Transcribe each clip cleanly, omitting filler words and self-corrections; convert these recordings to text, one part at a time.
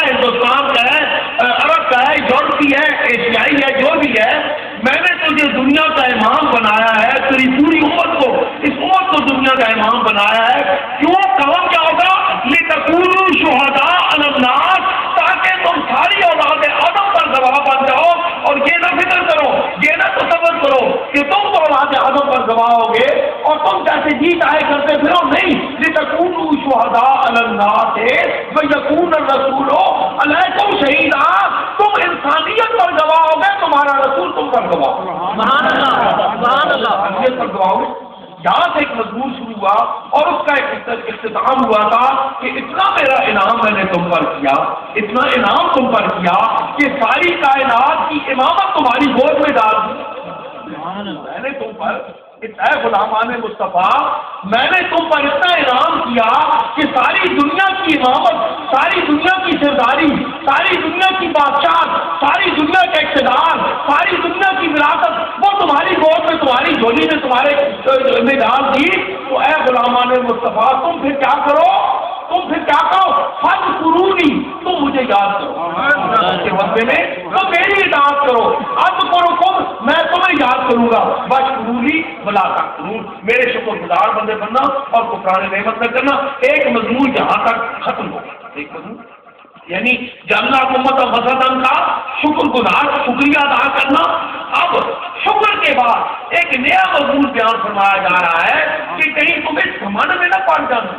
ہندوستان کا ہے، عرب کا ہے، یورپ کی ہے، ایشیائی ہے، جو بھی ہے، میں نے تجھے دنیا کا امام بنایا ہے، تیری پوری امت کو، اس امت کو دنیا کا امام بنایا ہے. کیوں؟ کام کیا ہوگا؟ لِتَكُونُوا شُهَدَاءَ عَلَى النَّاسِ، تاکہ تم ساری اولاد آدم پر گواہ بن جاؤ. اور یہ نہ فکر کرو، یہ نہ تصور کرو کہ تم تو اولاد آدم پر گواہ ہوگے اور تم جیسے جی چاہے کرتے پھرو. نہیں، لِتَكُونُوا شُهَدَاءَ عَلَى النَّاسِ وَيَكُونَ الرَّسُولُ عَلَيْكُمْ شَهِيدًا. تم انسانیت پر گواہ ہوگے، تمہارا رسول تم پر گواہ ہوگا. سبحان اللہ، سبحان اللہ. انسانیت پر گواہ ہوگے. یہاں سے ایک مضمون شروع ہوا اور اس کا ایک اختتام ہوا تھا کہ اتنا میرا انعام میں نے تم پر کیا، اتنا انعام تم پر کیا کہ ساری کائنات کی امامت تمہاری گود میں ڈال دی. میں نے تم پر، اے غلامان مصطفیٰ، میں نے تم پر اتنا انعام کیا کہ ساری دنیا کی امامت، ساری دنیا کی سرداری، ساری دنیا کی بادشاہ، ساری دنیا کا اقتدار، ساری دنیا کی وراثت وہ تمہاری گود میں، تمہاری جھولی میں، تمہارے میں ڈال دی. تو اے غلامان مصطفیٰ، تم پھر کیا کرو؟ تم پھر کیا کرو؟ فاذکرونی، تم مجھے یاد کرو کے وقت میں، تو میری اطاعت کرو. اب کرو، میں تمہیں یاد کروں گا. واشکرونی ولا تکفرون، میرے شکر گزار بندے بننا اور کفران نعمت نہ کرنا. ایک مضمون یہاں تک ختم ہو گیا. ایک مضمون یعنی جاننا امت وسطن کا شکر گزار، شکریہ ادا کرنا. اب شکر کے بعد ایک نیا مضمون بیان فرمایا جا رہا ہے کہ کہیں تم اس گھمنڈ میں نہ پڑ جانا،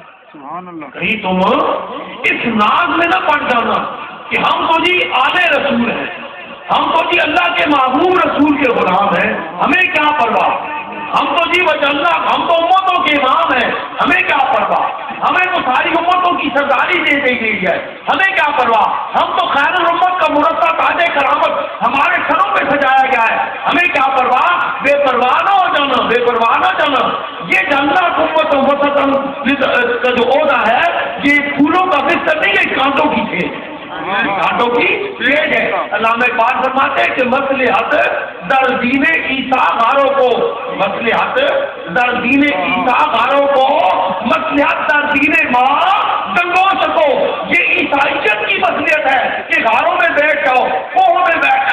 کہیں تم اس ناز میں نہ پڑ جانا کہ ہم تو جی آلے رسول ہیں، ہم تو جی اللہ کے محبوب رسول کے غلام ہیں، ہمیں کیا پرواہ. ہم تو جی وجلنا، ہم تو امتوں کے امام ہیں، ہمیں کیا پرواہ. ہمیں تو ساری امتوں کی سرداری دے دی گئی ہے، ہمیں کیا پرواہ. ہم تو خیر الامت کا مرتبہ تاج کرامت ہمارے سروں پہ سجایا گیا ہے، ہمیں کیا پرواہ. بے پرواہ نہ ہو جانا، بے پرواہ نہ جانا. یہ جاننا امت وسطن کا جو عہدہ ہے، یہ پھولوں کا بستر نہیں ہے، کانٹوں کی تھے، کانٹوں کی ریڈ ہے. علامہ اقبال فرماتے ہیں کہ مصلحت در دین عیسیٰ غاروں کو، مصلحت در دین عیسیٰ غاروں کو، مصلحت در دین ماں جنگوش کو. یہ عیسائیت کی مصلحت ہے کہ غاروں میں بیٹھ جاؤ، کوہوں میں بیٹھو،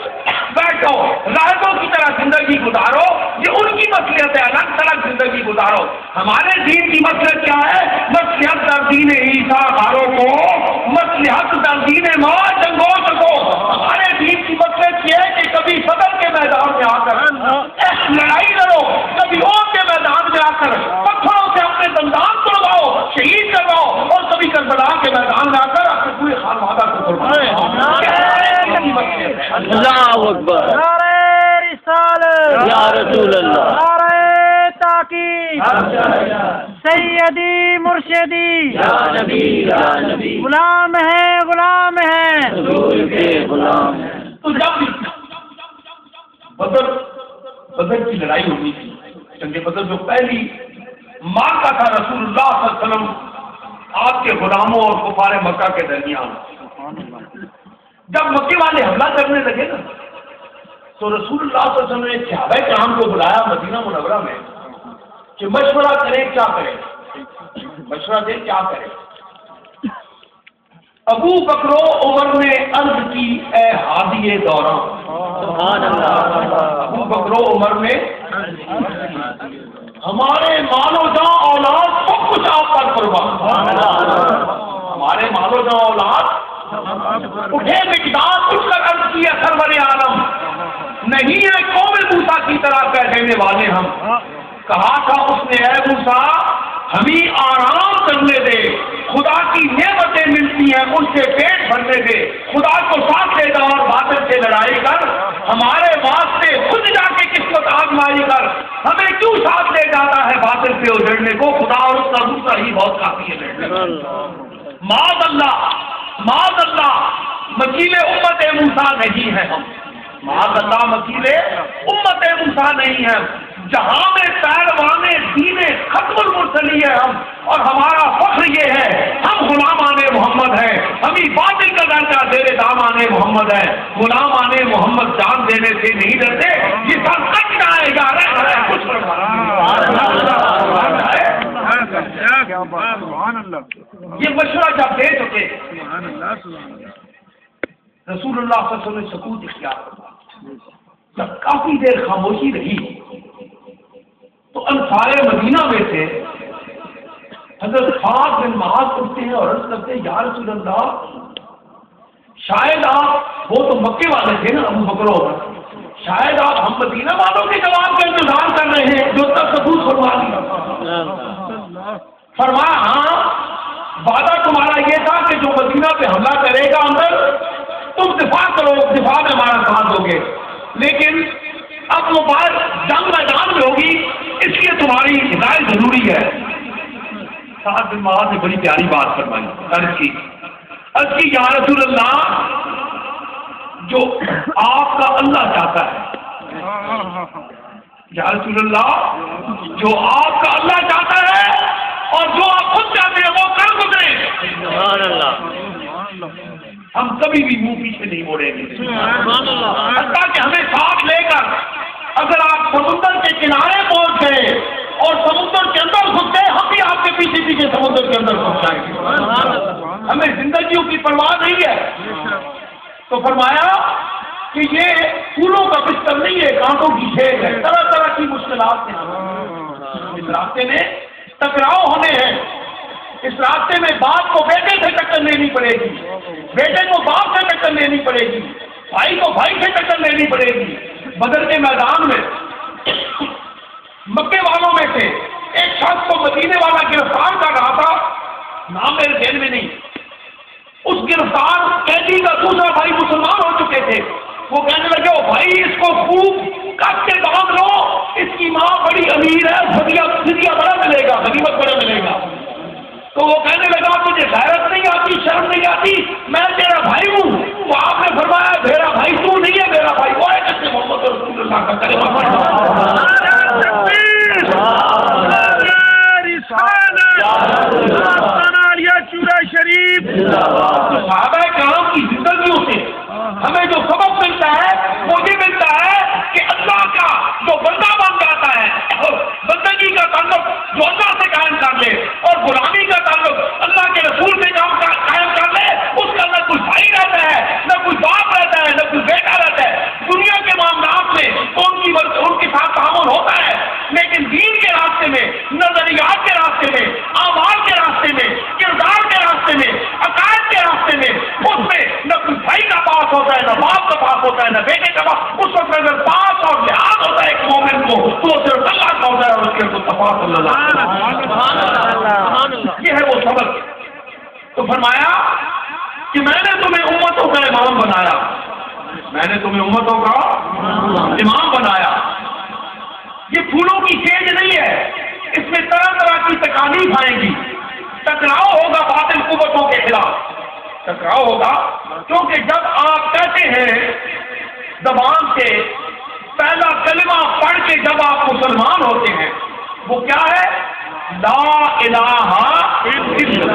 راہبوں کی طرح زندگی گزارو. یہ ان کی مصلحت ہے، الگ تھلگ زندگی گزارو. ہمارے دین کی مصلحت کیا ہے؟ مصلحت در دین عیسیٰ غاروں کو، مصلحت در دین ماں جنگوش کو. ہمارے دین کی مصلحت یہ ہے کہ کبھی صدر کے میدان میں آ کر لڑائی لڑو، کبھی اور کے میدان میں آ کر پتھروں سے اپنے دندان توڑواؤ، شہید کرواؤ، اور کبھی کربلا کے میدان میں آ کر اپنے پورے خانوادہ کو قربان. اللہ اکبر، نعرہ رسالت یا رسول اللہ، نعرہ تحقیق، سیدی مرشدی، یا نبی یا نبی، غلام ہے غلام ہے، رسول کے غلام ہیں. تو جب بدر کی لڑائی ہونی تھی، جنگ بدر جو پہلی مارکا تھا رسول اللہ صلی اللہ علیہ وسلم آپ کے غلاموں اور کفار مکہ کے درمیان، جب مکے والے حملہ کرنے لگے نا، تو رسول اللہ صلی اللہ علیہ وسلم نے صحابہ کرام کو بلایا مدینہ منورہ میں کہ مشورہ کریں کیا کریں، مشورہ دیں کیا کریں. ابو بکر و عمر نے عرض کی اے ہادی دوران، سبحان اللہ، ابو بکر و عمر نے ہمارے مال و جاں اولاد سب کچھ آپ پر قربان، ہمارے مال و جاں اولاد اٹھے مقدار اٹھ کر عرض کی سرور عالم، نہیں ہے قوم موسیٰ کی طرح کہہ دینے والے ہم. کہا تھا اس نے اے موسیٰ ہمیں آرام کرنے دے، خدا کی نعمتیں ملتی ہیں ان سے پیٹ بھرنے دے، خدا کو ساتھ لے جا اور باطل سے لڑائی کر، ہمارے واسطے خود جا کے قسمت آزمائی کر، ہمیں کیوں ساتھ لے جاتا ہے باطل سے اجڑنے کو، خدا اور اس کا دوسرا ہی بہت کافی ہے لڑنے کو. معاذ اللہ وکیل امت موسیٰ نہیں ہے ہم، معاذ اللہ وکیل امت موسیٰ نہیں ہے. جہاں میں پیروان دین ختم المرسلی ہے ہم، اور ہمارا فخر یہ ہے ہم غلامان محمد ہیں، ہمیں باطل کا درجہ زیر دامان محمد ہے. غلامان محمد جان دینے سے نہیں ڈرتے، یہ سب سچ آئے گا. کچھ یہ مشورہ جب دے چکے رسول اللہ صلی اللہ علیہ وسلم نے سکوت اختیار کیا. جب کافی دیر خاموشی رہی تو انصار مدینہ میں سے حضرت خالد بن معاذ اٹھتے ہیں اور عرض کرتے ہیں یا رسول اللہ شاید آپ، وہ تو مکے والے تھے نا ابو بکر عمر، شاید آپ ہم مدینہ والوں کے جواب کا انتظار کر رہے ہیں جو تک ثبوت فرما دیا. فرمایا ہاں وعدہ تمہارا یہ تھا کہ جو مدینہ پہ حملہ کرے گا اندر تم دفاع کرو، دفاع میں ہمارا ساتھ دو گے، لیکن اب وہ بات جنگ میدان میں ہوگی، اس لیے تمہاری ہدایت ضروری ہے. سعد بن معاذ نے بڑی پیاری بات فرمائی، عرض کی یا رسول اللہ جو آپ کا اللہ چاہتا ہے، یا رسول اللہ جو آپ کا اللہ چاہتا ہے اور جو آپ خود چاہتے ہیں وہ کر گزرے. سبحان اللہ. ہم کبھی بھی منہ پیچھے نہیں موڑیں گے حتیٰ کہ ہمیں ساتھ لے کر اگر آپ سمندر کے کنارے پہنچ گئے اور سمندر کے اندر گھس گئے ہم بھی آپ کے پیچھے پیچھے سمندر کے اندر گھس جائیں گے. ہمیں زندگیوں کی پرواہ نہیں ہے. تو فرمایا کہ یہ پھولوں کا بستر نہیں ہے، کانٹوں کی کھیل ہے، طرح طرح کی مشکلات ہیں. اس راستے میں ٹکراؤ ہونے ہیں، اس راستے میں باپ کو بیٹے سے ٹکر لینی پڑے گی، بیٹے کو باپ سے ٹکر لینی پڑے گی، بھائی کو بھائی سے ٹکر لینی پڑے گی. بدر کے میدان میں مکے والوں میں سے ایک شخص کو مدینے والا گرفتار کر رہا تھا، نام میرے ذہن میں نہیں. اس گرفتار قیدی کا دوسرا بھائی مسلمان ہو چکے تھے. وہ کہنے لگے او بھائی اس کو خوب کس کے باندھ لو، اس کی ماں بڑی امیر ہے، فدیہ بڑا ملے گا، غنیمت بڑا ملے گا. تو وہ کہنے لگا تجھے غیرت نہیں آتی، شرم نہیں آتی، میں تیرا بھائی ہوں. تو آپ نے فرمایا میرا بھائی تو نہیں ہے، میرا بھائی وہ ہے جس نے محمد رسول اللہ کا کلمہ پڑھا. شریف صحابہ کرام کی زندگیوں سے ہمیں جو سبق ملتا ہے وہ یہ ملتا ہے کہ اللہ کا جو بندہ بن جاتا ہے، بندگی کا تعلق جو اللہ سے قائم کر لے اور غلامی کا تعلق اللہ کے رسول سے قائم کر لے، اس کا نہ کوئی بھائی رہتا ہے، نہ کوئی باپ رہتا ہے، نہ کوئی بیٹا رہتا ہے. دنیا کے معاملات میں ان کے ساتھ تعامل ہوتا ہے، لیکن دین کے راستے میں، نظریات کے راستے میں، اعمال کے راستے میں، کردار کے راستے میں، عقائد کے راستے میں، اس میں نہ کوئی بھائی کا پاس ہوتا ہے، نہ باپ کا پاس ہوتا ہے، نہ بیٹے کا پاس. اس وقت اگر پاس اور لحاظ ہوتا ہے ایک مومن کو تو صرف اللہ کا ہوتا ہے اور اس کے تفاص اللہ. یہ ہے وہ سبق. تو فرمایا کہ میں نے تمہیں امتوں کا امام بنایا، میں نے تمہیں امتوں کا امام بنایا. یہ پھولوں کی کھیج نہیں ہے، اس میں طرح طرح کی تکالیف آئیں گی. ٹکراؤ ہوگا باطل قوتوں کے خلاف، ٹکراؤ ہوگا، کیونکہ جب آپ کہتے ہیں زبان سے پہلا کلمہ پڑھ کے جب آپ مسلمان ہوتے ہیں وہ کیا ہے؟ لا الہ الا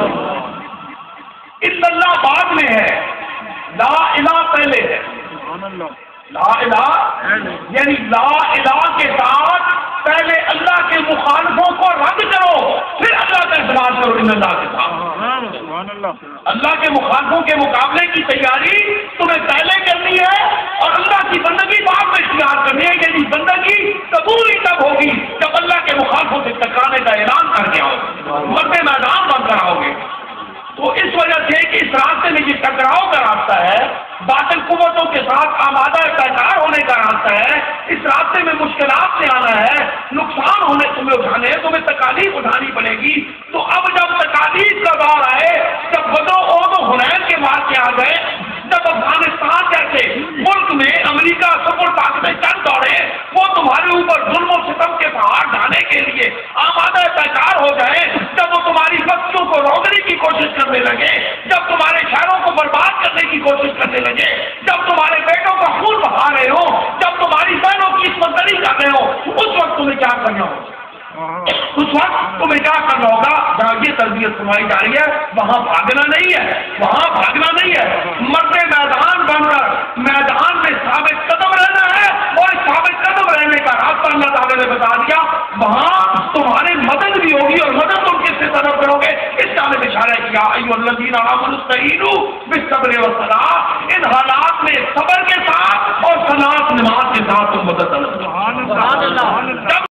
اللہ بعد میں ہے، لا الہ پہلے ہے. لا الہ یعنی لا الہ کے ساتھ پہلے اللہ کے مخالفوں کو رد کرو، پھر اللہ کا اعتراض کرو. ان اللہ کے ساتھ اللہ کے مخالفوں کے مقابلے کی تیاری تمہیں پہلے کرنی ہے اور اللہ کی بندگی بعد میں اختیار کرنی ہے. یعنی بندگی قبول ہی تب ہوگی جب اللہ کے مخالفوں سے ٹکرانے کا اعلان کر کے آؤ، مرد میدان بن کر آؤ گے. تو اس وجہ سے کہ اس راستے میں یہ ٹکراؤ کا راستہ ہے، باطل قوتوں کے ساتھ آمادہ پیکار ہونے کا راستہ ہے، اس راستے میں مشکلات سے آنا ہے، نقصان ہونے تمہیں اٹھانے ہیں، تمہیں تکالیف اٹھانی پڑے گی. تو اب جب تکالیف کا دور آئے، جب بدر اور حنین کے واقعے آ گئے، جب افغانستان جیسے ملک میں امریکہ سپر طاقتیں چل دوڑے، وہ تمہارے اوپر ظلم و ستم کے پہاڑ ڈھانے کے لیے آمادہ پیکار ہو جائے، جب وہ تمہاری بچوں کو روکنے کی کوشش کرنے لگے، جب تمہارے شہروں کو برباد کرنے کی کوشش کرنے لگے، جب تمہارے بیٹوں کا خون بہا رہے ہو، جب تمہاری بہنوں کی عصمت دری کر رہے ہو، اس وقت تمہیں کیا کرنا ہوگا؟ اس وقت تمہیں کیا کرنا ہوگا؟ جہاں یہ تربیت سنائی جا رہی ہے وہاں بھاگنا نہیں ہے، وہاں بھاگنا نہیں ہے، مرد میدان بن کر میدان میں ثابت قدم رہنا ہے. اور اس ثابت قدم رہنے کا راستہ اللہ تعالیٰ نے بتا دیا، وہاں تمہاری مدد بھی ہوگی اور مدد تم کے سے طلب کرو گے. اس کا ہمیں اشارہ کیا ایھا الذین آمنوا استعینوا بالصبر والصلاۃ. ان حالات میں صبر کے ساتھ اور صلاۃ نماز کے ساتھ تم مدد طلب کرو. سبحان اللہ.